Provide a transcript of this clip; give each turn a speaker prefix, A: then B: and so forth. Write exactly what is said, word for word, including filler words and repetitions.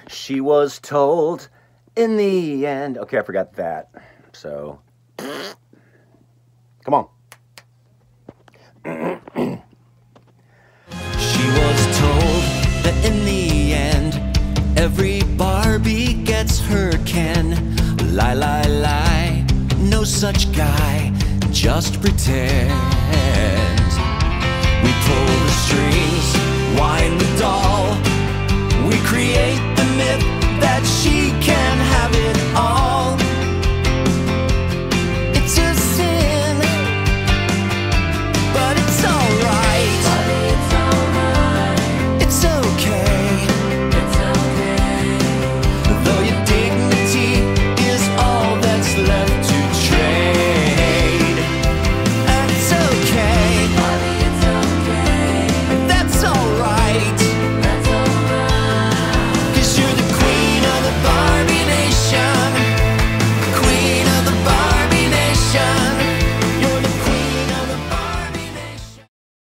A: She was told in the end. Okay, I forgot that. So, come on.
B: She was told that in the end, every Barbie gets her Ken. Lie, lie, lie, no such guy, just pretend. We pull the strings, wind the doll.